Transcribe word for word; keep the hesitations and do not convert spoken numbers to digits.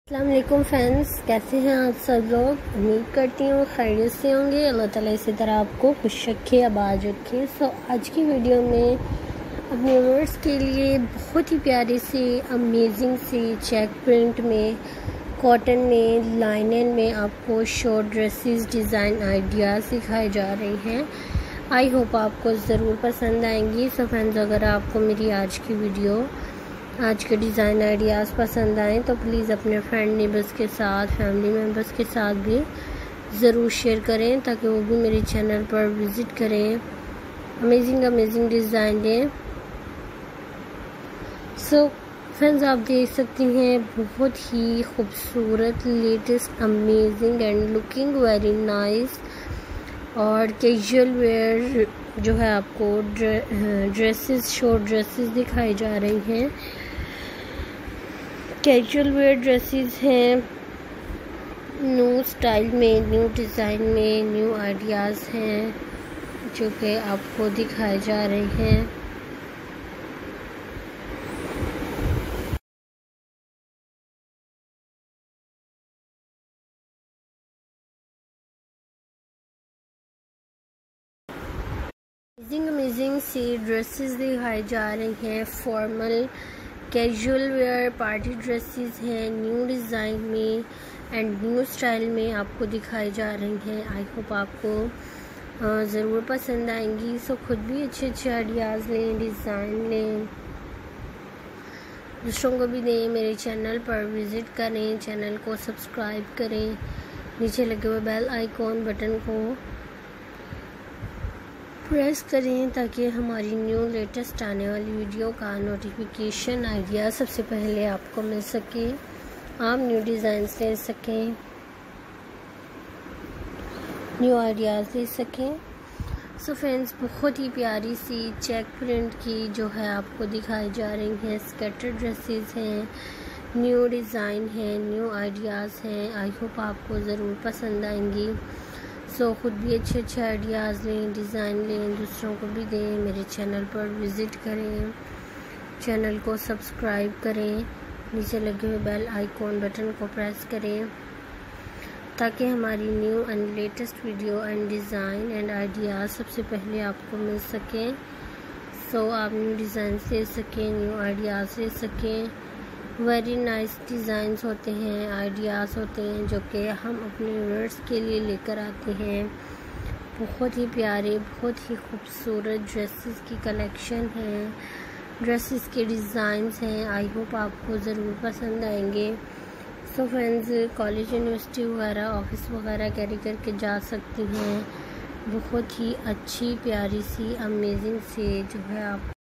अस्सलाम वालेकुम फ्रेंड्स, कैसे हैं आप सब लोग। उम्मीद करती हूँ खैरियत से होंगे। अल्लाह ताला इसी तरह आपको खुश रखे, आबाद रखे। सो आज की वीडियो में अपने व्यूअर्स के लिए बहुत ही प्यारी सी अमेजिंग सी चेक प्रिंट में, कॉटन में, लाइनन में आपको शॉर्ट ड्रेसेस डिज़ाइन आइडियाज़ सिखाए जा रहे हैं। आई होप आपको ज़रूर पसंद आएंगी। सो फ्रेंड्स, अगर आपको मेरी आज की वीडियो, आज के डिज़ाइन आइडियाज़ पसंद आएँ तो प्लीज़ अपने फ्रेंड नेबर्स के साथ, फैमिली मेम्बर्स के साथ भी ज़रूर शेयर करें ताकि वो भी मेरे चैनल पर विज़िट करें, अमेजिंग अमेजिंग डिज़ाइन दें। सो फ्रेंड्स, आप देख सकती हैं बहुत ही खूबसूरत, latest, amazing and looking very nice और कैजुअल वेयर जो है आपको ड्रेसेस, शॉर्ट ड्रेसेस दिखाई जा रही हैं। कैजुअल वेयर ड्रेसेस हैं, न्यू स्टाइल में, न्यू डिज़ाइन में, न्यू आइडियाज़ हैं जो कि आपको दिखाए जा रहे हैं। अमेजिंग अमेजिंग सी ड्रेसेस दिखाई जा रही हैं। Formal, casual wear, party dresses हैं, न्यू डिज़ाइन में एंड न्यू स्टाइल में आपको दिखाई जा रही हैं। आई होप आपको ज़रूर पसंद आएंगी। सो खुद भी अच्छे अच्छे आइडियाज़ लें, डिज़ाइन लें, दूसरों को भी दें। मेरे चैनल पर विज़िट करें, चैनल को सब्सक्राइब करें, नीचे लगे हुए बेल आइकॉन बटन को प्रेस करें ताकि हमारी न्यू लेटेस्ट आने वाली वीडियो का नोटिफिकेशन आइडिया सबसे पहले आपको मिल सके, आप न्यू डिज़ाइंस ले सकें, न्यू आइडियाज़ ले सकें। सो फ्रेंड्स, बहुत ही प्यारी सी चेक प्रिंट की जो है आपको दिखाई जा रही हैं। स्कैटर ड्रेसेस हैं, न्यू डिज़ाइन है, न्यू आइडियाज़ हैं। आई होप आपको ज़रूर पसंद आएंगी। सो so, ख़ुद भी अच्छे अच्छे आइडियाज़ लें, डिज़ाइन लें, दूसरों को भी दें। मेरे चैनल पर विज़िट करें, चैनल को सब्सक्राइब करें, नीचे लगे हुए बेल आइकॉन बटन को प्रेस करें ताकि हमारी new and latest video and design and ideas सबसे पहले आपको मिल सकें। सो so, आप न्यू डिज़ाइन ले सकें, न्यू आइडियाज़ ले सकें। वेरी नाइस डिज़ाइंस होते हैं, आइडियाज़ होते हैं जो कि हम अपने व्यूअर्स के लिए लेकर आते हैं। बहुत ही प्यारे, बहुत ही खूबसूरत ड्रेसेस की कलेक्शन है, ड्रेसेस के डिज़ाइंस हैं। आई होप आपको ज़रूर पसंद आएंगे। सो फ्रेंड्स, कॉलेज, यूनिवर्सिटी वगैरह, ऑफिस वगैरह कैरी करके जा सकती हैं। बहुत ही अच्छी प्यारी सी अमेजिंग सी जो है आप